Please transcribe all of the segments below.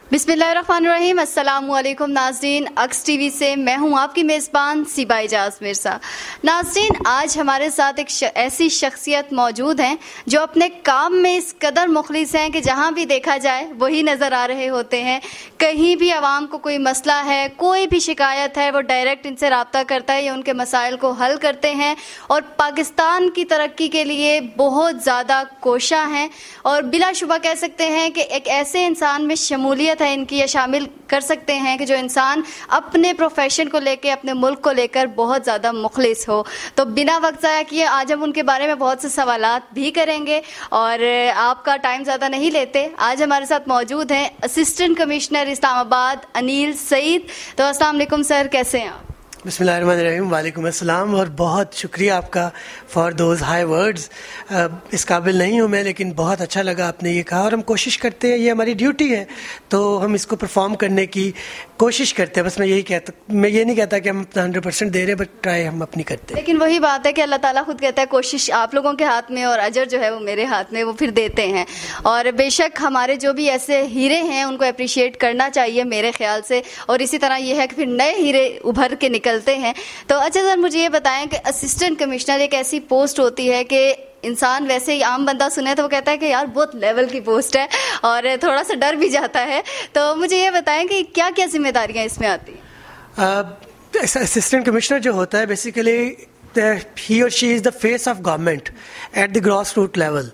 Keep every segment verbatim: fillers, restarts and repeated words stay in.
बिस्मिल्लाहिर्रहमानिर्रहीम। अस्सलामु अलैकुम नाज़रीन, अक्स टीवी से मैं हूं आपकी मेज़बान सीबा इजाज़ मिर्ज़ा। नाज़रीन, आज हमारे साथ एक श, ऐसी शख्सियत मौजूद हैं जो अपने काम में इस कदर मुखलिस हैं कि जहां भी देखा जाए वही नज़र आ रहे होते हैं। कहीं भी आवाम को कोई मसला है, कोई भी शिकायत है, वो डायरेक्ट इनसे रब्ता करता है या उनके मसाइल को हल करते हैं और पाकिस्तान की तरक्की के लिए बहुत ज़्यादा कोशा हैं और बिलाशुबा कह सकते हैं कि एक ऐसे इंसान में शमूलियत है इनकी, या शामिल कर सकते हैं कि जो इंसान अपने प्रोफेशन को लेकर, अपने मुल्क को लेकर बहुत ज़्यादा मुखलिस हो। तो बिना वक्त ज़ाया किए आज हम उनके बारे में बहुत से सवालात भी करेंगे और आपका टाइम ज़्यादा नहीं लेते। आज हमारे साथ मौजूद हैं असिस्टेंट कमिश्नर इस्लामाबाद अनिल सईद। तो अस्सलाम वालेकुम सर, कैसे हैं आप? बिस्मिल्लाहिर्रहमानिर्रहीम। वालेकुम अस्सलाम और बहुत शुक्रिया आपका फॉर दोज हाई वर्ड्स। इस काबिल नहीं हूँ मैं, लेकिन बहुत अच्छा लगा आपने ये कहा और हम कोशिश करते हैं, ये हमारी ड्यूटी है तो हम इसको परफॉर्म करने की कोशिश करते हैं। बस मैं यही कहता मैं ये नहीं कहता कि हम अपना हंड्रेड परसेंट दे रहे हैं, बट ट्राई हम अपनी करते हैं। लेकिन वही बात है कि अल्लाह ताला खुद कहता है कोशिश आप लोगों के हाथ में और अजर जो है वो मेरे हाथ में, वो फिर देते हैं। और बेशक हमारे जो भी ऐसे हीरे हैं उनको अप्रिशिएट करना चाहिए मेरे ख्याल से, और इसी तरह ये है कि फिर नए हीरे उभर के निकलते हैं। तो अच्छा सर, मुझे ये बताएं कि असिस्टेंट कमिश्नर एक ऐसी पोस्ट होती है कि इंसान वैसे ही आम बंदा सुने तो वो कहता है कि यार बहुत लेवल की पोस्ट है और थोड़ा सा डर भी जाता है। तो मुझे ये बताएं कि क्या क्या जिम्मेदारियां इसमें आती हैं? असिस्टेंट कमिश्नर जो होता है बेसिकली ही और she is the face of government at the gross root level.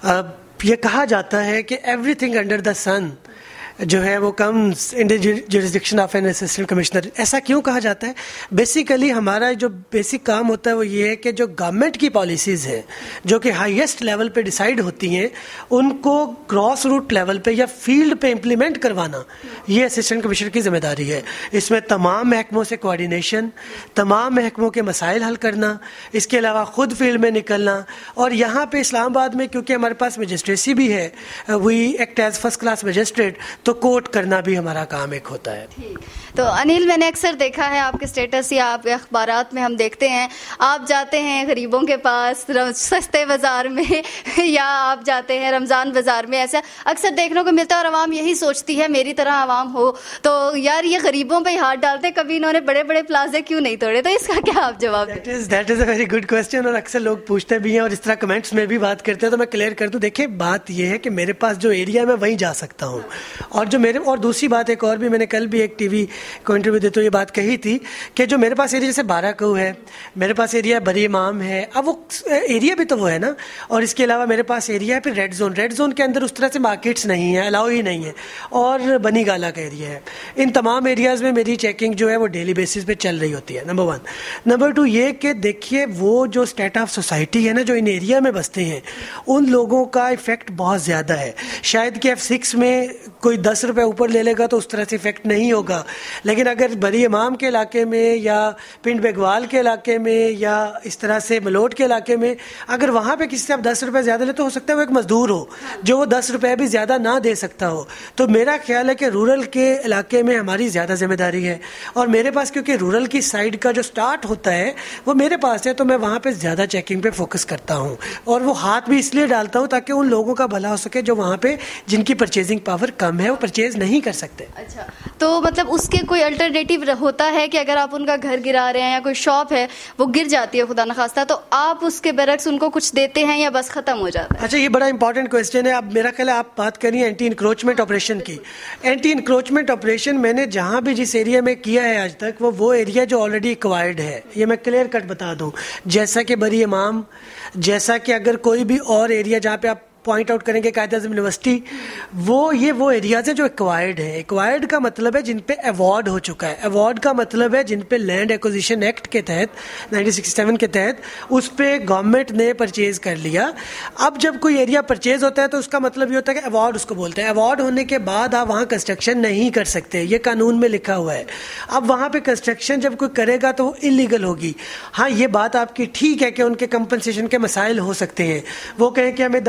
ये कहा जाता है कि एवरीथिंग अंडर द सन जो है वो comes in the jurisdiction of an assistant commissioner. ऐसा क्यों कहा जाता है? बेसिकली हमारा जो बेसिक काम होता है वो ये है कि जो गवर्नमेंट की पॉलिसीज़ हैं जो कि हाईएस्ट लेवल पे डिसाइड होती हैं, उनको क्रॉस रूट लेवल पे या फील्ड पे इम्प्लीमेंट करवाना, ये असिस्टेंट कमिश्नर की जिम्मेदारी है। इसमें तमाम महकमों से कोऑर्डिनेशन, तमाम महकमों के मसाइल हल करना, इसके अलावा ख़ुद फील्ड में निकलना। और यहाँ पर इस्लामाबाद में क्योंकि हमारे पास मजिस्ट्रेसी भी है, we act as first class magistrate, तो कोर्ट करना भी हमारा काम एक होता है। ठीक। तो अनिल, मैंने अक्सर देखा है आपके स्टेटस या आपके अखबारात में हम देखते हैं आप जाते हैं गरीबों के पास सस्ते बाज़ार में या आप जाते हैं रमज़ान बाज़ार में, ऐसा अक्सर देखने को मिलता है और आवाम यही सोचती है मेरी तरह आवाम हो तो यार ये गरीबों पे हाथ डालते, कभी इन्होंने बड़े बड़े प्लाजे क्यों नहीं तोड़े? तो इसका क्या आप जवाब दें? That is that is a very good question और अक्सर लोग पूछते भी हैं और इस तरह कमेंट्स में भी बात करते हैं। तो मैं क्लियर कर दूँ, देखिए बात यह है कि मेरे पास जो एरिया मैं वहीं जा सकता हूँ और जो मेरे और दूसरी बात एक और भी, मैंने कल भी एक टीवी को इंटरव्यू देते हुए ये बात कही थी कि जो मेरे पास एरिया जैसे बारह कऊ है, मेरे पास एरिया बरी इमाम है, अब वो एरिया भी तो वो है ना, और इसके अलावा मेरे पास एरिया है फिर रेड जोन। रेड जोन के अंदर उस तरह से मार्केट्स नहीं है, अलाउ ही नहीं है, और बनी गाला का एरिया है। इन तमाम एरियाज़ में मेरी चेकिंग जो है वो डेली बेसिस पे चल रही होती है, नंबर वन। नंबर टू ये कि देखिए वो जो स्टेट ऑफ सोसाइटी है ना, जो इन एरिया में बसते हैं, उन लोगों का इफेक्ट बहुत ज़्यादा है। शायद कि एफ सिक्स में कोई दस रुपये ऊपर ले लेगा तो उस तरह से इफेक्ट नहीं होगा, लेकिन अगर बरी इमाम के इलाके में या पिंड बेगवाल के इलाके में या इस तरह से मलोट के इलाके में अगर वहाँ पे किसी से आप दस रुपये ज़्यादा ले, तो हो सकता है वो एक मजदूर हो जो वो दस रुपये भी ज़्यादा ना दे सकता हो। तो मेरा ख्याल है कि रूरल के इलाके में हमारी ज़्यादा जिम्मेदारी है और मेरे पास क्योंकि रूरल की साइड का जो स्टार्ट होता है वो मेरे पास है, तो मैं वहाँ पर ज़्यादा चेकिंग पर फोकस करता हूँ और वो हाथ भी इसलिए डालता हूँ ताकि उन लोगों का भला हो सके जो वहाँ पर जिनकी परचेजिंग पावर कम है, वो परचेज नहीं कर सकते। अच्छा, तो मतलब उसके कोई अल्टरनेटिव होता है कि अगर आप उनका घर गिरा रहे हैं या कोई शॉप है वो गिर जाती है खुदा न खास्ता, तो आप उसके बरक्स उनको कुछ देते हैं या बस खत्म हो जाता है? अच्छा, ये बड़ा इंपॉर्टेंट क्वेश्चन है। अब मेरा ख्याल है आप बात करिए एंटी इंक्रोचमेंट ऑपरेशन की। एंटी इंक्रोचमेंट ऑपरेशन मैंने जहाँ भी जिस एरिया में किया है आज तक, वो वो एरिया जो ऑलरेडी एक्वायर्ड है, ये मैं क्लियर कट बता दूँ। जैसा कि बरी इमाम, जैसा कि अगर कोई भी और एरिया जहाँ पे आप पॉइंट आउट करेंगे कायदे आज़म यूनिवर्सिटी, वो ये वो एरियाज हैं जो एक्वायर्ड है। एक्वायर्ड का मतलब है जिन पे अवार्ड हो चुका है। अवार्ड का मतलब है जिन पे लैंड एक्विजिशन एक्ट के तहत नाइनटीन सिक्सटी सेवन के तहत उस पे गवर्नमेंट ने परचेज कर लिया। अब जब कोई एरिया परचेज होता है तो उसका मतलब ये होता है कि अवार्ड उसको बोलते हैं। अवार्ड होने के बाद आप वहाँ कंस्ट्रक्शन नहीं कर सकते, ये कानून में लिखा हुआ है। अब वहाँ पे कंस्ट्रक्शन जब कोई करेगा तो वो इलीगल होगी। हाँ, ये बात आपकी ठीक है कि उनके कंपनसेशन के मसाइल हो सकते हैं। वो कहें कि हमें दस रुपये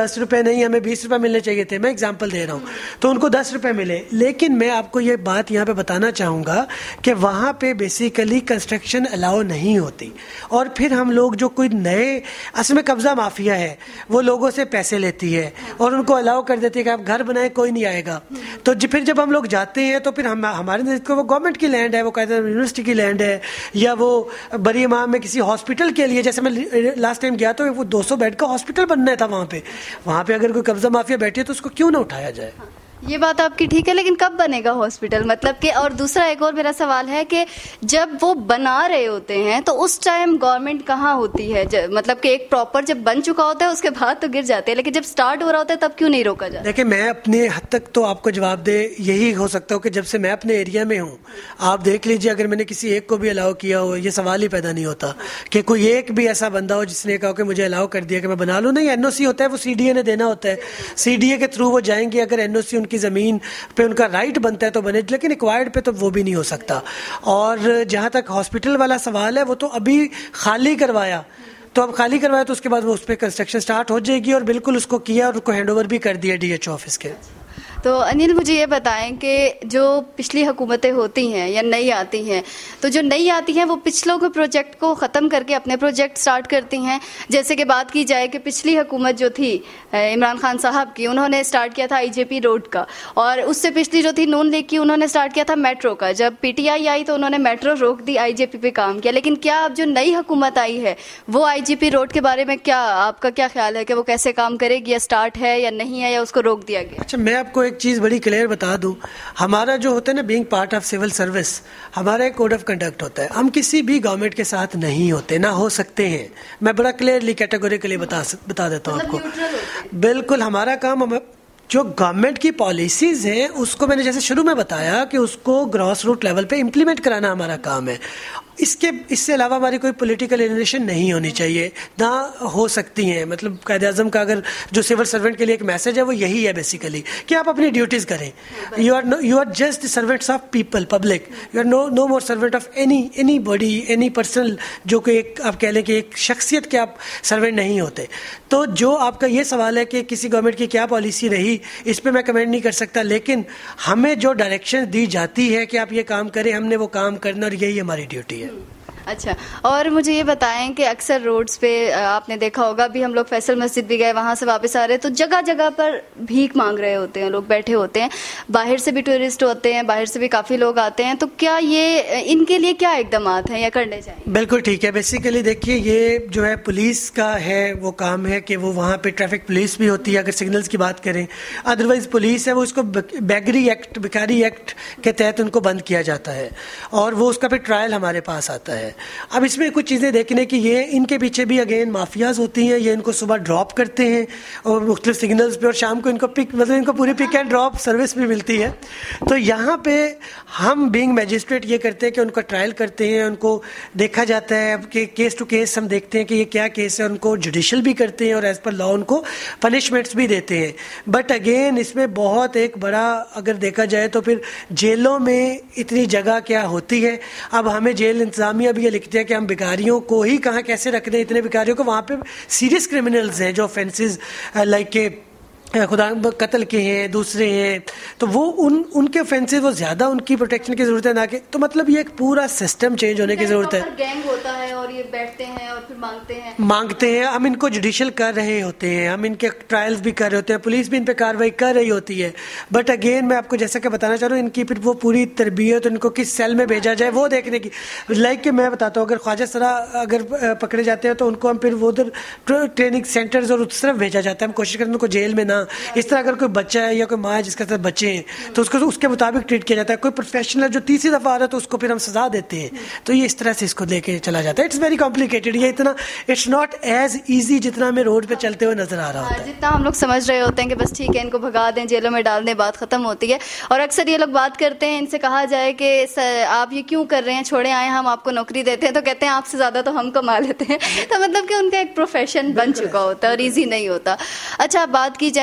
نہیں ہمیں بیس روپے ملنے چاہیے تھے, میں اگزامپل دے رہا ہوں, تو ان کو دس روپے ملے. لیکن میں آپ کو یہ بات یہاں پہ بتانا چاہوں گا کہ وہاں پہ بیسیکلی کنسٹرکشن الاؤ نہیں ہوتی, اور پھر ہم لوگ جو کوئی نئے, اصل میں قبضہ مافیا ہے, وہ لوگوں سے پیسے لیتی ہے اور ان کو الاؤ کر دیتی ہے کہ آپ گھر بنائیں کوئی نہیں آئے گا. تو پھر جب ہم لوگ جاتے ہیں تو پھر ہم ہمارے نزدیک وہ گورنمنٹ کی لینڈ ہے, وہ قاعدہ یونیورسٹی کی لینڈ ہے, یا وہ بری امام میں کسی ہاسپٹل کے لیے, جیسے میں لاسٹ ٹائم گیا تو وہ دو سو بیڈ کا ہاسپٹل بننا تھا وہاں پہ, وہاں پہ اگر کوئی قبضہ مافیا بیٹھی ہے تو اس کو کیوں نہ اٹھایا جائے. یہ بات آپ کی ٹھیک ہے, لیکن کب بنے گا ہاسپٹل, مطلب کہ, اور دوسرا ایک اور میرا سوال ہے کہ جب وہ بنا رہے ہوتے ہیں تو اس ٹائم گورنمنٹ کہاں ہوتی ہے, مطلب کہ ایک پراپر جب بن چکا ہوتا ہے اس کے بعد تو گر جاتے ہیں, لیکن جب سٹارٹ ہو رہا ہوتا ہے تب کیوں نہیں روکا جاتا؟ دیکھیں میں اپنے حد تک تو آپ کو جواب دے یہی ہو سکتا ہو کہ جب سے میں اپنے ایریا میں ہوں, آپ دیکھ لیجیے اگر میں نے کسی ایک کو بھی الاؤ کیا ہو, یہ سوال ہی پیدا نہیں ہوتا کہ کوئی ایک بھی ایسا بندہ ہو جس نے کہا کہ مجھے الاؤ کر دیا کہ میں بنا لوں. نہیں, این او سی ہوتا ہے, وہ سی ڈی اے نے دینا ہوتا ہے, سی ڈی اے کے تھرو وہ جائیں گے, اگر این او سی ان کی زمین پہ ان کا رائٹ بنتا ہے تو بنے, لیکن ایکوائرڈ پہ تو وہ بھی نہیں ہو سکتا. اور جہاں تک ہاسپٹل والا سوال ہے, وہ تو ابھی خالی کروایا, تو اب خالی کروایا تو اس کے بعد وہ اس پہ کنسٹرکشن سٹارٹ ہو جائے گی, اور بالکل اس کو کیا اور اس کو ہینڈ اوور بھی کر دیا ڈی ایچ او آفس کے. تو انل مجھے یہ بتائیں کہ جو پچھلی حکومتیں ہوتی ہیں یا نئی آتی ہیں, تو جو نئی آتی ہیں وہ پچھلوں کے پروجیکٹ کو ختم کر کے اپنے پروجیکٹ سٹارٹ کرتی ہیں. جیسے کہ بات کی جائے کہ پچھلی حکومت جو تھی عمران خان صاحب کی, انہوں نے سٹارٹ کیا تھا آئی جے پی روڈ کا, اور اس سے پچھلی جو تھی نون لیگ کی, انہوں نے سٹارٹ کیا تھا میٹرو کا. جب پی ٹی آئی آئی تو انہوں نے میٹرو روک دی, آئی جے پی پہ کام کیا. لیکن کیا اب جو نئی حکومت آئی ہے وہ آئی جے پی روڈ کے بارے میں کیا آپ کا کیا خیال ہے کہ وہ کیسے کام کرے گی, یا سٹارٹ ہے یا نہیں ہے, یا اس کو روک دیا گیا؟ اچھا, میں آپ کو ایک چیز بڑی کلیئر بتا دوں, ہمارا جو ہوتا ہے نا being part of civil service, ہمارا ایک کوڈ آف کنڈکٹ ہوتا ہے. ہم کسی بھی گورنمنٹ کے ساتھ نہیں ہوتے, نہ ہو سکتے ہیں. میں بڑا کلیئرلی کیٹیگوریکلی بتا بتا دیتا ہوں آپ کو. بالکل ہمارا کام, جو گورنمنٹ کی پالیسیز ہیں اس کو میں نے جیسے شروع میں بتایا کہ اس کو گراس روٹ لیول پہ امپلیمنٹ کرانا ہمارا کام ہے. اس کے اس سے علاوہ ہماری کوئی پولیٹیکل انیشن نہیں ہونی چاہیے, نہ ہو سکتی ہیں. مطلب قائد اعظم کا اگر جو سول سرونٹ کے لیے ایک میسج ہے وہ یہی ہے بیسیکلی کہ آپ اپنی ڈیوٹیز کریں. You are you are just servants of people, public. You are no no more servant of any anybody, any person, جو کہ ایک آپ کہہ لیں کہ ایک شخصیت کے آپ سروینٹ نہیں ہوتے. تو جو آپ کا یہ سوال ہے کہ کسی گورنمنٹ کی کیا پالیسی رہی, اس پہ میں کمنٹ نہیں کر سکتا, لیکن ہمیں جو ڈائریکشن دی جاتی ہے کہ آپ یہ کام کریں, ہم نے وہ کام کرنا, اور یہی ہماری ڈیوٹی ہے. اچھا, اور مجھے یہ بتائیں کہ اکثر روڈز پہ آپ نے دیکھا ہوگا, بھی ہم لوگ فیصل مسجد بھی گئے, وہاں سے واپس آ رہے تو جگہ جگہ پر بھیک مانگ رہے ہوتے ہیں لوگ, بیٹھے ہوتے ہیں. باہر سے بھی ٹورسٹ ہوتے ہیں, باہر سے بھی کافی لوگ آتے ہیں, تو کیا یہ ان کے لیے کیا اقدامات ہیں یا کرنے چاہیے؟ بالکل ٹھیک ہے. بیسیکلی دیکھیے, یہ جو ہے پولیس کا ہے وہ کام ہے کہ وہ وہاں پہ ٹریفک پولیس بھی ہوتی ہے اگر سگنلز کی بات کریں. ادروائز پولیس ہے وہ اس کو بیگری ایکٹ, بیکاری ایکٹ کے تحت ان کو بند کیا جاتا ہے, اور وہ اس کا پھر ٹرائل ہمارے پاس آتا ہے. اب اس میں کچھ چیزیں دیکھنے کی, یہ ان کے پیچھے بھی اگین مافیاز ہوتی ہیں. یہ ان کو صبح ڈراپ کرتے ہیں اور مختلف سگنلز پہ, اور شام کو ان کو پک, مطلب ان کو پوری پک اینڈ ڈراپ سروس بھی ملتی ہے. تو یہاں پہ ہم بینگ میجسٹریٹ یہ کرتے ہیں کہ ان کا ٹرائل کرتے ہیں, ان کو دیکھا جاتا ہے کہ کیس ٹو کیس ہم دیکھتے ہیں کہ یہ کیا کیس ہے, ان کو جوڈیشل بھی کرتے ہیں اور ایز پر لا ان کو پنشمنٹس بھی دیتے ہیں. بٹ اگین اس میں بہت ایک بڑا اگر دیکھا جائے تو پھر جیلوں میں اتنی جگہ کیا ہوتی ہے. اب ہمیں جیل انتظامیہ بھی یہ لکھتے ہیں کہ ہم بیکاریوں کو ہی کہاں کیسے رکھ دیں, اتنے بیکاریوں کو. وہاں پہ سیریس کرمنلز ہیں جو آفینسز لائک کہ خدا قتل کے ہیں, دوسرے ہیں, تو وہ ان ان کے آفینسز وہ زیادہ ان کی پروٹیکشن کی ضرورت ہے, نہ کہ تو مطلب یہ ایک پورا سسٹم چینج ہونے کی ضرورت ہے. گینگ ہوتا ہے اور یہ بیٹھتے ہیں اور پھر مانگتے ہیں مانگتے ہیں ہم ان کو جوڈیشل کر رہے ہوتے ہیں, ہم ان کے ٹرائلز بھی کر رہے ہوتے ہیں, پولیس بھی ان پہ کاروائی کر رہی ہوتی ہے. بٹ اگین میں آپ کو جیسا کہ بتانا چاہ رہا ہوں, ان کی پھر وہ پوری تربیت, ان کو کس سیل میں بھیجا جائے وہ دیکھنے کی. لائک کہ میں بتاتا ہوں, اگر خواجہ سرا اگر پکڑے جاتے ہیں تو ان کو ہم پھر وہ ادھر ٹریننگ سینٹرز اور اس طرف بھیجا جاتا ہے. ہم کوشش کرتے ہیں ان کو جیل میں نہ, اس طرح اگر کوئی بچہ ہے یا کوئی ماں ہے جس کے ساتھ بچے ہیں تو اس کو اس کے مطابق ٹریٹ کیا جاتا ہے. کوئی پروفیشنل جو تیسری دفعہ آ رہا ہے تو اس کو پھر ہم سزا دیتے ہیں. تو یہ اس طرح سے اس کو لے کے چلا جاتا ہے. اٹس ویری کمپلیکیٹڈ, یہ اتنا اٹس ناٹ ایز ایزی جتنا ہمیں روڈ پہ چلتے ہوئے نظر آ رہا ہوتا ہے. جتنا ہم لوگ سمجھ رہے ہوتے ہیں کہ بس ٹھیک ہے ان کو بھگا دیں, جیلوں میں ڈال دیں, بات ختم ہوتی ہے. اور اکثر یہ لوگ بات کرتے ہیں, ان سے کہا جائے کہ آپ یہ کیوں کر رہے ہیں, چھوڑے آئے ہم آپ کو نوکری دیتے ہیں, تو کہتے ہیں آپ سے زیادہ تو ہم کما لیتے ہیں. تو مطلب کہ ان کا ایک پروفیشن بن چکا ہوتا ہے اور ایزی نہیں ہوتا. اچھا, بات کی جائے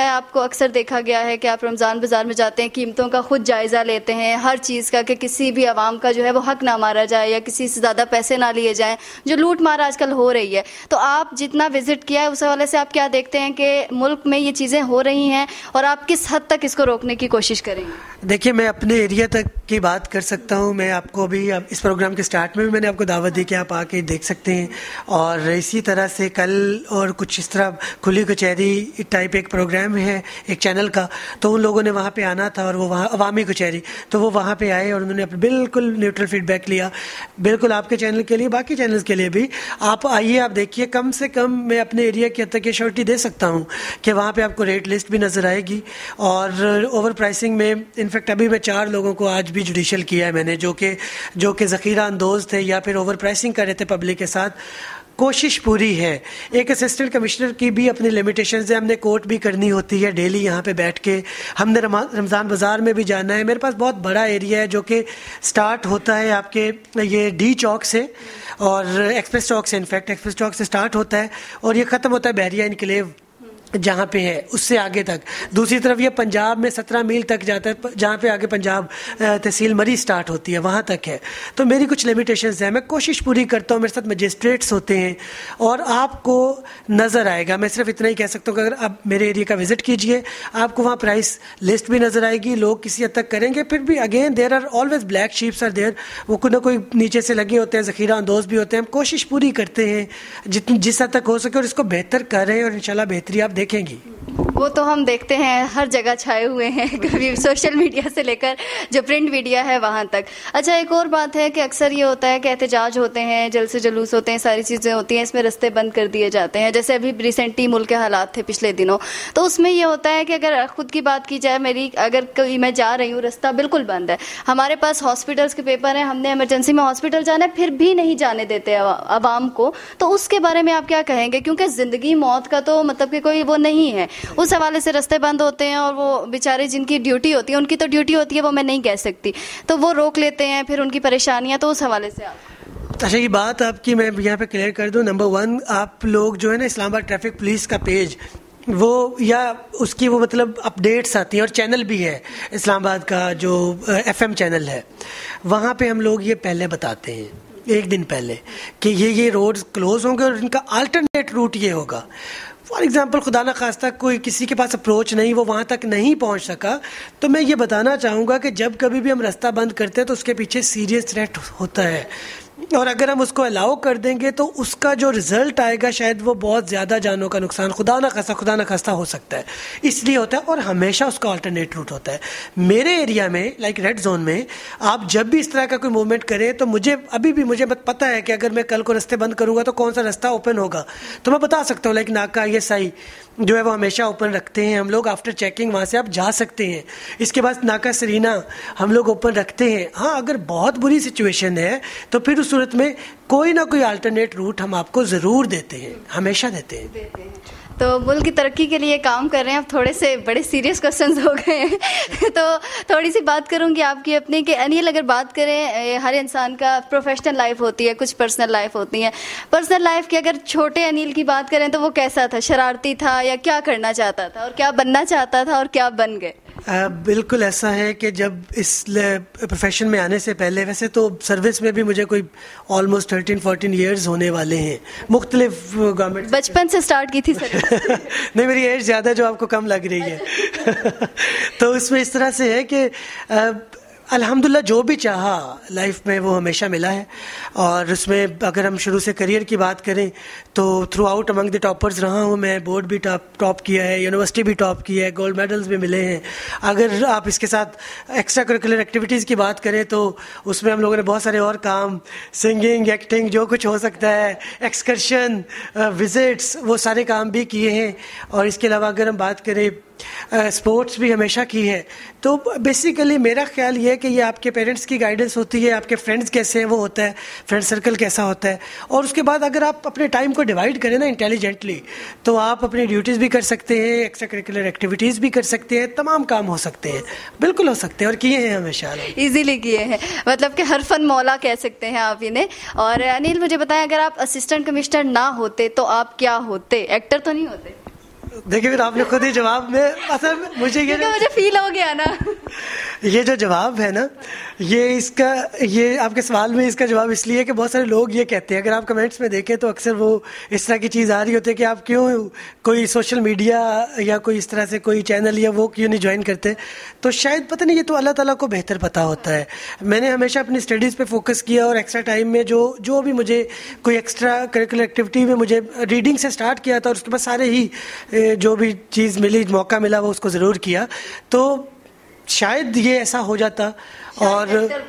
ہے آپ کو اکثر دیکھا گیا ہے کہ آپ رمضان بازار میں جاتے ہیں, قیمتوں کا خود جائزہ لیتے ہیں ہر چیز کا, کہ کسی بھی عوام کا جو ہے وہ حق نہ مارا جائے یا کسی سے زیادہ پیسے نہ لیے جائیں, جو لوٹ مار آج کل ہو رہی ہے. تو آپ جتنا وزٹ کیا ہے اس حوالے سے آپ کیا دیکھتے ہیں کہ ملک میں یہ چیزیں ہو رہی ہیں اور آپ کس حد تک اس کو روکنے کی کوشش کریں گے؟ دیکھیے, میں اپنے ایریا تک کی بات کر سکتا ہوں. میں آپ کو بھی اس پروگرام کے سٹارٹ میں بھی میں نے آپ کو دعوت دی کہ آپ آ کے دیکھ سکتے ہیں, اور اسی طرح سے کل اور کچھ اس طرح کھلی کچہری ٹائپ ایک پروگرام ہے ایک چینل کا, تو ان لوگوں نے وہاں پہ آنا تھا اور وہ وہاں عوامی کچہری, تو وہ وہاں پہ آئے اور انہوں نے بالکل نیوٹرل فیڈ بیک لیا. بالکل آپ کے چینل کے لیے, باقی چینلز کے لیے بھی آپ آئیے, آپ دیکھیے. کم سے کم میں اپنے ایریا کی حد تک یہ شورٹی دے سکتا ہوں کہ وہاں پہ آپ کو ریٹ لسٹ بھی نظر آئے گی, اور اوور پرائسنگ میں انفیکٹ ابھی میں چار لوگوں کو آج بھی جوڈیشل کیا ہے میں نے, جو کہ جو کہ ذخیرہ اندوز تھے یا پھر اوور پرائسنگ کر رہے تھے پبلک کے ساتھ. کوشش پوری ہے. ایک اسسٹنٹ کمشنر کی بھی اپنی لمیٹیشنز ہیں, ہم نے کوٹ بھی کرنی ہوتی ہے ڈیلی یہاں پہ بیٹھ کے. ہم نے رمضان بازار میں بھی جانا ہے. میرے پاس بہت بڑا ایریا ہے جو کہ سٹارٹ ہوتا ہے آپ کے یہ ڈی چوک سے اور ایکسپریس چوک سے, انفیکٹ ایکسپریس چوک سے سٹارٹ ہوتا ہے اور یہ ختم ہوتا ہے بحریہ انکلیو جہاں پہ ہے, اس سے آگے تک. دوسری طرف یہ پنجاب میں سترہ میل تک جاتا ہے, جہاں پہ آگے پنجاب تحصیل مری سٹارٹ ہوتی ہے وہاں تک ہے. تو میری کچھ لمیٹیشنز ہیں, میں کوشش پوری کرتا ہوں. میرے ساتھ مجسٹریٹس ہوتے ہیں اور آپ کو نظر آئے گا. میں صرف اتنا ہی کہہ سکتا ہوں کہ اگر آپ میرے ایریا کا وزٹ کیجئے, آپ کو وہاں پرائس لسٹ بھی نظر آئے گی. لوگ کسی حد تک کریں گے, پھر بھی again there are always black sheeps are there, وہ کوئی نہ کوئی نیچے سے لگے ہوتے ہیں, ذخیرہ اندوز بھی ہوتے ہیں. ہم کوشش پوری کرتے ہیں جتنی جس حد تک ہو سکے اور اس کو بہتر کر رہے ہیں, اور انشاءاللہ بہتری آپ دیکھیں گی. وہ تو ہم دیکھتے ہیں ہر جگہ چھائے ہوئے ہیں, کبھی سوشل میڈیا سے لے کر جو پرنٹ میڈیا ہے وہاں تک. اچھا, ایک اور بات ہے کہ اکثر یہ ہوتا ہے کہ احتجاج ہوتے ہیں, جلسے جلوس ہوتے ہیں, ساری چیزیں ہوتی ہیں, اس میں رستے بند کر دیے جاتے ہیں. جیسے ابھی ریسنٹلی ملک کے حالات تھے پچھلے دنوں, تو اس میں یہ ہوتا ہے کہ اگر خود کی بات کی جائے, میری اگر کوئی میں جا رہی ہوں, رستہ بالکل بند ہے, ہمارے پاس ہاسپٹلس کے پیپر ہیں, ہم نے ایمرجنسی میں ہاسپٹل جانا ہے, پھر بھی نہیں جانے دیتے عوام کو. تو اس کے بارے میں آپ کیا کہیں گے؟ کیونکہ زندگی موت کا تو مطلب کہ کوئی وہ نہیں ہے, اس حوالے سے رستے بند ہوتے ہیں اور وہ بیچارے جن کی ڈیوٹی ہوتی ہے, ان کی تو ڈیوٹی ہوتی ہے وہ میں نہیں کہہ سکتی, تو وہ روک لیتے ہیں پھر ان کی پریشانیاں. تو اس حوالے سے آپ اچھا, یہ بات آپ کی میں یہاں پہ کلیئر کر دوں. نمبر ون, آپ لوگ جو ہے نا اسلام آباد ٹریفک پولیس کا پیج, وہ یا اس کی وہ مطلب اپڈیٹس آتی ہیں, اور چینل بھی ہے اسلام آباد کا جو ایف ایم چینل ہے, وہاں پہ ہم لوگ یہ پہلے بتاتے ہیں ایک دن پہلے کہ یہ یہ روڈز کلوز ہوں گے اور ان کا الٹرنیٹ روٹ یہ ہوگا. فار ایگزامپل خدا نہ خواستہ کوئی کسی کے پاس اپروچ نہیں, وہ وہاں تک نہیں پہنچ سکا, تو میں یہ بتانا چاہوں گا کہ جب کبھی بھی ہم رستہ بند کرتے ہیں تو اس کے پیچھے سیریس تھریٹ ہوتا ہے, اور اگر ہم اس کو الاؤ کر دیں گے تو اس کا جو رزلٹ آئے گا شاید وہ بہت زیادہ جانوں کا نقصان خدا نہ خواستہ خدا نہ خواستہ ہو سکتا ہے. اس لیے ہوتا ہے, اور ہمیشہ اس کا آلٹرنیٹ روٹ ہوتا ہے. میرے ایریا میں لائک ریڈ زون میں آپ جب بھی اس طرح کا کوئی موومنٹ کریں تو مجھے ابھی بھی مجھے پتہ ہے کہ اگر میں کل کو رستے بند کروں گا تو کون سا رستہ اوپن ہوگا, تو میں بتا سکتا ہوں. لائک ناکا یہ سائی جو ہے وہ ہمیشہ اوپن رکھتے ہیں ہم لوگ, آفٹر چیکنگ وہاں سے آپ جا سکتے ہیں. اس کے بعد ناکا سرینا ہم لوگ اوپن رکھتے ہیں. ہاں, اگر بہت بری سچویشن ہے تو پھر اس صورت میں کوئی نہ کوئی الٹرنیٹ روٹ ہم آپ کو ضرور دیتے ہیں, ہمیشہ دیتے ہیں. تو ملک کی ترقی کے لیے کام کر رہے ہیں. اب تھوڑے سے بڑے سیریس کوسچنز ہو گئے ہیں تو تھوڑی سی بات کروں گی آپ کی اپنی, کہ انیل اگر بات کریں, ہر انسان کا پروفیشنل لائف ہوتی ہے, کچھ پرسنل لائف ہوتی ہیں. پرسنل لائف کی اگر چھوٹے انیل کی بات کریں تو وہ کیسا تھا؟ شرارتی تھا یا کیا کرنا چاہتا تھا, اور کیا بننا چاہتا تھا, اور کیا بن گئے؟ بالکل ایسا ہے کہ جب اس پروفیشن میں آنے سے پہلے, ویسے تو سروس میں بھی مجھے کوئی آلموسٹ تھرٹین فورٹین ایئرز ہونے والے ہیں, مختلف گورنمنٹ. بچپن سے سٹارٹ کی تھی سر؟ نہیں, میری ایج زیادہ جو آپ کو کم لگ رہی ہے. تو اس میں اس طرح سے ہے کہ الحمدللہ جو بھی چاہا لائف میں وہ ہمیشہ ملا ہے, اور اس میں اگر ہم شروع سے کریئر کی بات کریں تو throughout among the toppers رہا ہوں میں. بورڈ بھی ٹاپ ٹاپ کیا ہے, یونیورسٹی بھی ٹاپ کی ہے, گولڈ میڈلز بھی ملے ہیں. اگر آپ اس کے ساتھ ایکسٹرا کریکولر ایکٹیویٹیز کی بات کریں تو اس میں ہم لوگوں نے بہت سارے اور کام, سنگنگ, ایکٹنگ, جو کچھ ہو سکتا ہے, ایکسکرشن, وزٹس, وہ سارے کام بھی کیے ہیں. اور اس کے علاوہ اگر ہم بات کریں اسپورٹس بھی ہمیشہ کی ہے. تو بیسیکلی میرا خیال یہ ہے کہ یہ آپ کے پیرنٹس کی گائیڈنس ہوتی ہے, آپ کے فرینڈس کیسے ہیں وہ ہوتا ہے, فرینڈ سرکل کیسا ہوتا ہے, اور اس کے بعد اگر آپ اپنے ٹائم کو ڈیوائڈ کریں نا انٹیلیجنٹلی تو آپ اپنی ڈیوٹیز بھی کر سکتے ہیں, ایکسٹرا کریکولر ایکٹیویٹیز بھی کر سکتے ہیں, تمام کام ہو سکتے ہیں. بالکل ہو سکتے ہیں, اور کیے ہیں ہمیشہ, ایزیلی کیے ہیں. مطلب کہ ہر فن مولا کہہ سکتے ہیں آپ انہیں. اور انیل مجھے بتائیں, اگر آپ اسسٹنٹ کمشنر نہ ہوتے تو آپ کیا ہوتے؟ ایکٹر تو نہیں ہوتے؟ دیکھیے پھر آپ نے خود ہی جواب میں اصل مجھے یہ مجھے فیل ہو گیا نا یہ جو جواب ہے نا یہ اس کا یہ آپ کے سوال میں اس کا جواب اس لیے کہ بہت سارے لوگ یہ کہتے ہیں, اگر آپ کمنٹس میں دیکھیں تو اکثر وہ اس طرح کی چیز آ رہی ہوتی ہے کہ آپ کیوں کوئی سوشل میڈیا یا کوئی اس طرح سے کوئی چینل یا وہ کیوں نہیں جوائن کرتے. تو شاید پتہ نہیں, یہ تو اللہ تعالیٰ کو بہتر پتہ ہوتا ہے. میں نے ہمیشہ اپنی اسٹڈیز پہ فوکس کیا اور ایکسٹرا ٹائم میں جو جو بھی مجھے کوئی ایکسٹرا کریکولر ایکٹیویٹی میں مجھے ریڈنگ سے اسٹارٹ کیا تھا اور اس کے بعد سارے ہی جو بھی چیز ملی موقع ملا وہ اس کو ضرور کیا. تو شاید یہ ایسا ہو جاتا اور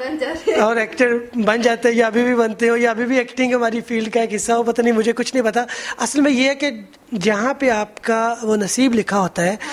اور ایکٹر بن جاتے یا ابھی بھی بنتے ہو یا ابھی بھی ایکٹنگ ہماری فیلڈ کا ایک حصہ ہو, پتہ نہیں, مجھے کچھ نہیں پتا. اصل میں یہ ہے کہ جہاں پہ آپ کا وہ نصیب لکھا ہوتا ہے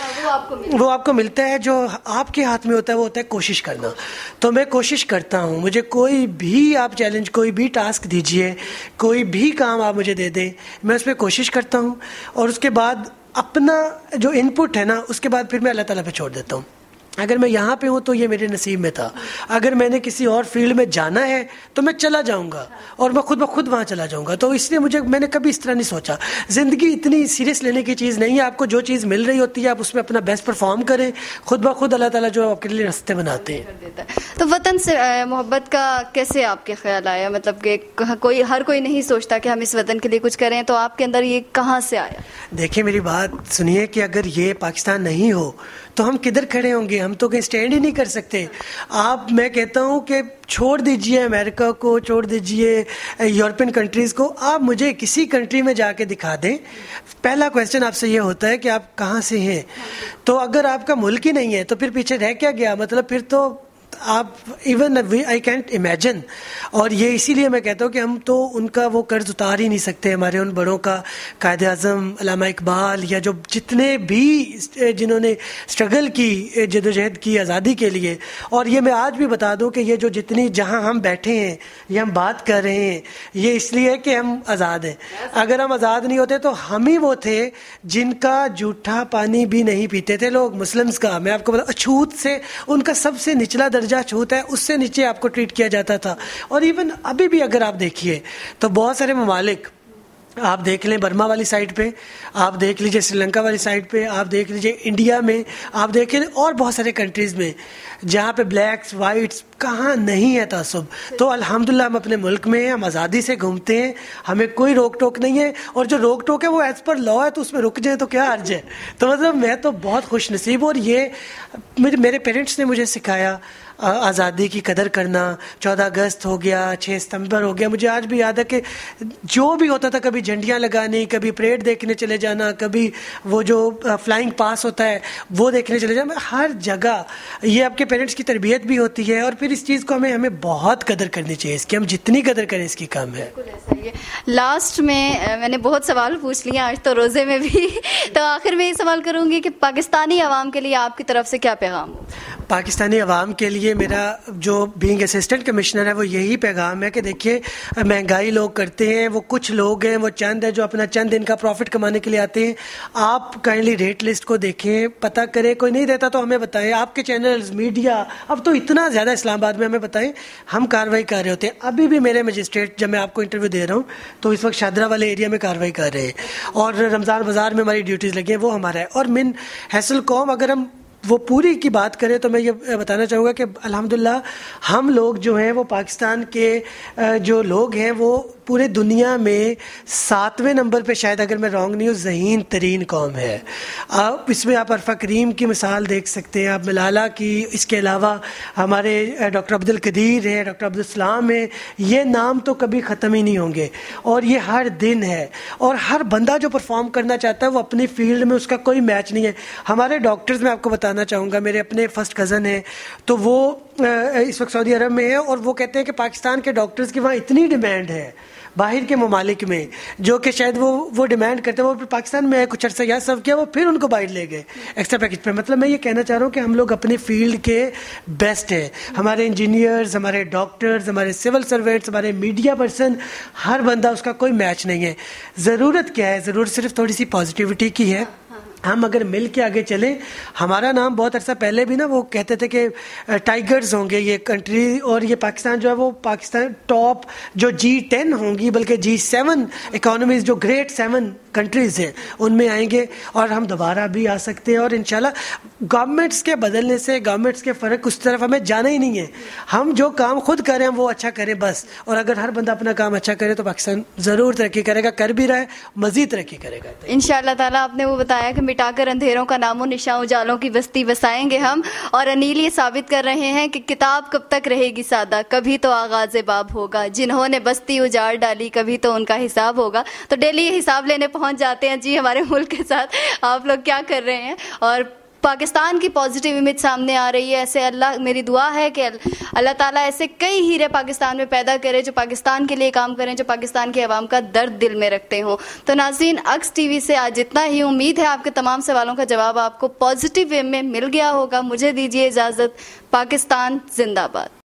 وہ آپ کو ملتا ہے. جو آپ کے ہاتھ میں ہوتا ہے وہ ہوتا ہے کوشش کرنا. تو میں کوشش کرتا ہوں, مجھے کوئی بھی آپ چیلنج, کوئی بھی ٹاسک دیجئے, کوئی بھی کام آپ مجھے دے دیں, میں اس پہ کوشش کرتا ہوں اور اس کے بعد اپنا جو ان پٹ ہے نا اس کے بعد پھر میں اللہ تعالیٰ پہ چھوڑ دیتا ہوں. اگر میں یہاں پہ ہوں تو یہ میرے نصیب میں تھا, اگر میں نے کسی اور فیلڈ میں جانا ہے تو میں چلا جاؤں گا اور میں خود بخود وہاں چلا جاؤں گا. تو اس لیے مجھے میں نے کبھی اس طرح نہیں سوچا. زندگی اتنی سیریس لینے کی چیز نہیں ہے. آپ کو جو چیز مل رہی ہوتی ہے آپ اس میں اپنا بیسٹ پرفارم کریں, خود بخود اللہ تعالیٰ جو آپ کے لیے راستے بناتے ہیں. تو وطن سے محبت کا کیسے آپ کے خیال آیا؟ مطلب کہ کوئی ہر کوئی نہیں سوچتا کہ ہم اس وطن کے لیے کچھ کریں, تو آپ کے اندر یہ کہاں سے آیا؟ دیکھیں میری بات سنیے کہ اگر یہ پاکستان نہیں ہو تو ہم کدھر کھڑے ہوں گے؟ ہم تو کہیں اسٹینڈ ہی نہیں کر سکتے. آپ, میں کہتا ہوں کہ چھوڑ دیجئے امریکہ کو, چھوڑ دیجئے یورپین کنٹریز کو, آپ مجھے کسی کنٹری میں جا کے دکھا دیں. پہلا کویسچن آپ سے یہ ہوتا ہے کہ آپ کہاں سے ہیں. تو اگر آپ کا ملک ہی نہیں ہے تو پھر پیچھے رہ کیا گیا؟ مطلب پھر تو آپ ایون آئی کینٹ امیجن. اور یہ اسی لیے میں کہتا ہوں کہ ہم تو ان کا وہ قرض اتار ہی نہیں سکتے, ہمارے ان بڑوں کا, قائد اعظم علامہ اقبال, یا جو جتنے بھی جنہوں نے اسٹرگل کی, جدوجہد کی آزادی کے لیے. اور یہ میں آج بھی بتا دوں کہ یہ جو جتنی جہاں ہم بیٹھے ہیں, یہ ہم بات کر رہے ہیں, یہ اس لیے کہ ہم آزاد ہیں. اگر ہم آزاد نہیں ہوتے تو ہم ہی وہ تھے جن کا جھوٹا پانی بھی نہیں پیتے تھے لوگ, مسلمس کا. میں آپ کو بتا, چھوت سے ان کا سب سے نچلا درجہ چھوت ہے, اس سے نیچے آپ کو ٹریٹ کیا جاتا تھا. اور ایون ابھی بھی اگر آپ دیکھیے تو بہت سارے ممالک, آپ دیکھ لیں برما والی سائڈ پہ, آپ دیکھ لیجئے سری لنکا والی سائڈ پہ, آپ دیکھ لیجئے انڈیا میں, آپ دیکھ لیں اور بہت سارے کنٹریز میں جہاں پہ بلیکس وائٹس کہاں نہیں ہے تعصب. تو الحمدللہ ہم اپنے ملک میں ہیں, ہم آزادی سے گھومتے ہیں, ہمیں کوئی روک ٹوک نہیں ہے. اور جو روک ٹوک ہے وہ ایز پر لا ہے, تو اس میں رک جائے تو کیا حرج ہے. تو مطلب میں تو بہت خوش نصیب ہوں. اور یہ میرے پیرنٹس نے مجھے سکھایا آزادی کی قدر کرنا. چودہ اگست ہو گیا, چھ ستمبر ہو گیا, مجھے آج بھی یاد ہے کہ جو بھی ہوتا تھا, کبھی جھنڈیاں لگانی, کبھی پریڈ دیکھنے چلے جانا, کبھی وہ جو فلائنگ پاس ہوتا ہے وہ دیکھنے چلے جانا, ہر جگہ. یہ آپ کے پیرنٹس کی تربیت بھی ہوتی ہے, اور پھر اس چیز کو ہمیں ہمیں بہت قدر کرنی چاہیے. اس کی ہم جتنی قدر کریں اس کی کم ہے. لاسٹ میں میں نے بہت سوال پوچھ لیے آج تو روزے میں بھی, تو آخر میں یہ سوال کروں گی کہ پاکستانی عوام کے لیے آپ کی طرف سے کیا پیغام ہو؟ پاکستانی عوام کے لیے میرا جو بینگ اسسٹنٹ کمشنر ہے وہ یہی پیغام ہے کہ دیکھیے, مہنگائی لوگ کرتے ہیں, وہ کچھ لوگ ہیں, وہ چند ہیں جو اپنا چند دن کا پروفٹ کمانے کے لیے آتے ہیں. آپ کائنڈلی ریٹ لسٹ کو دیکھیں, پتہ کریں, کوئی نہیں دیتا تو ہمیں بتائیں. آپ کے چینلز, میڈیا اب تو اتنا زیادہ اسلام آباد میں, ہمیں بتائیں, ہم کارروائی کر رہے ہوتے ہیں. ابھی بھی میرے مجسٹریٹ, جب میں آپ کو انٹرویو دے رہا ہوں تو اس وقت شادرہ والے ایریا میں کارروائی کر رہے ہیں, اور رمضان بازار میں ہماری ڈیوٹیز لگی ہیں, وہ ہمارا ہے. اور من حیث قوم اگر ہم وہ پوری کی بات کریں تو میں یہ بتانا چاہوں گا کہ الحمدللہ ہم لوگ جو ہیں وہ پاکستان کے جو لوگ ہیں وہ پورے دنیا میں ساتویں نمبر پہ, شاید اگر میں رانگ نہیں ہوں, ذہین ترین قوم ہے. آپ اس میں آپ عرفہ کریم کی مثال دیکھ سکتے ہیں, آپ ملالہ کی, اس کے علاوہ ہمارے ڈاکٹر عبد القدیر ہیں, ڈاکٹر عبدالسلام ہیں. یہ نام تو کبھی ختم ہی نہیں ہوں گے, اور یہ ہر دن ہے. اور ہر بندہ جو پرفارم کرنا چاہتا ہے وہ اپنی فیلڈ میں, اس کا کوئی میچ نہیں ہے. ہمارے ڈاکٹرز, میں آپ کو بتانا چاہوں گا, میرے اپنے فرسٹ کزن ہیں, تو وہ اس وقت سعودی عرب میں ہیں, اور وہ کہتے ہیں کہ پاکستان کے ڈاکٹرز کی وہاں اتنی ڈیمانڈ ہے باہر کے ممالک میں, جو کہ شاید وہ وہ ڈیمانڈ کرتے ہیں. وہ پاکستان میں کچھ عرصہ یہاں سرو کیا, وہ پھر ان کو باہر لے گئے ایکسٹرا پیکج پہ. مطلب میں یہ کہنا چاہ رہا ہوں کہ ہم لوگ اپنے فیلڈ کے بیسٹ ہیں. ہمارے انجینئرز, ہمارے ڈاکٹرز, ہمارے سول سرونٹس, ہمارے میڈیا پرسن, ہر بندہ, اس کا کوئی میچ نہیں ہے. ضرورت کیا ہے؟ ضرورت صرف تھوڑی سی پازیٹیوٹی کی ہے, ہم اگر مل کے آگے چلیں, ہمارا نام بہت عرصہ پہلے بھی نا وہ کہتے تھے کہ ٹائیگرز ہوں گے یہ کنٹری, اور یہ پاکستان جو ہے وہ پاکستان ٹاپ جو جی ٹین ہوں گی, بلکہ جی سیون اکانومیز جو گریٹ سیون کنٹریز ہیں ان میں آئیں گے, اور ہم دوبارہ بھی آ سکتے ہیں. اور انشاءاللہ گورنمنٹس کے بدلنے سے, گورنمنٹس کے فرق اس طرف ہمیں جانا ہی نہیں ہے. ہم جو کام خود کریں وہ اچھا کریں بس, اور اگر ہر بندہ اپنا کام اچھا کرے تو پاکستان ضرور ترقی کرے گا, کر بھی رہا ہے, مزید ترقی کرے گا انشاءاللہ تعالیٰ. آپ نے وہ بتایا کہ مٹا کر اندھیروں کا نام و نشان اجالوں کی بستی بسائیں گے ہم, اور انیل یہ ثابت کر رہے ہیں کہ کتاب کب تک رہے گی سادہ, کبھی تو آغاز باب ہوگا, جنہوں نے بستی اجاڑ ڈالی کبھی تو ان کا حساب ہوگا. تو ڈیلی یہ حساب لینے پہنچ جاتے ہیں جی ہمارے ملک کے ساتھ آپ لوگ کیا کر رہے ہیں, اور پاکستان کی پازیٹیو امیج سامنے آ رہی ہے. ایسے اللہ, میری دعا ہے کہ اللہ تعالیٰ ایسے کئی ہیرے پاکستان میں پیدا کرے جو پاکستان کے لیے کام کریں, جو پاکستان کے عوام کا درد دل میں رکھتے ہوں. تو ناظرین, اکس ٹی وی سے آج اتنا ہی. امید ہے آپ کے تمام سوالوں کا جواب آپ کو پازیٹیو وے میں مل گیا ہوگا. مجھے دیجیے اجازت. پاکستان زندہ باد.